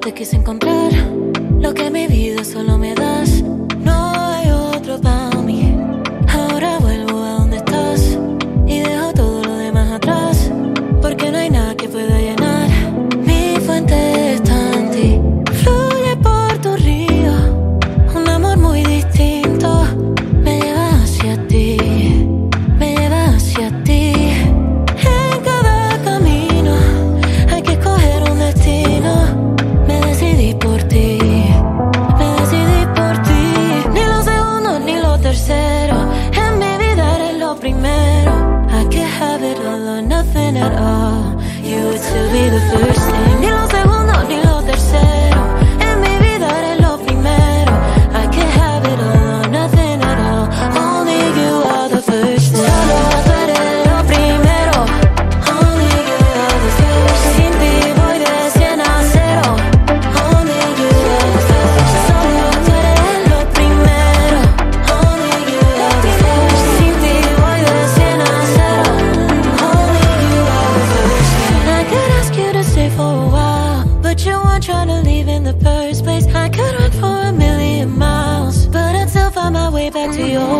te quise encontrar, lo que mi vida solo me das. No hay otro para mí. Ahora vuelvo a donde estás y dejo todo lo demás atrás, porque no hay nada que pueda llenar mi fuente está en ti. Fluye por tu río un amor muy distinto, me lleva hacia ti, me lleva hacia ti. En cada camino hay que escoger un destino. Me decidí por ti, me decidí por ti. Ni lo segundo ni lo tercero, en mi vida eres lo primero. I could have it all or nothing at all, you would still be the first thing. Ni lo segundo ni lo tercero, en mi vida eres lo primero. I could have it all or nothing at all, only you are the first thing. Solo tú eres lo primero, only you are the first. Sin ti voy de 100 a 0, only you are the first. Solo tú eres lo primero, only you are the first. Sin ti voy de 100 a 0, only you are the first. I could ask you to stay for a while, but you weren't trying to leave in the first place. I could run for a million miles, but I'd still find my way back to your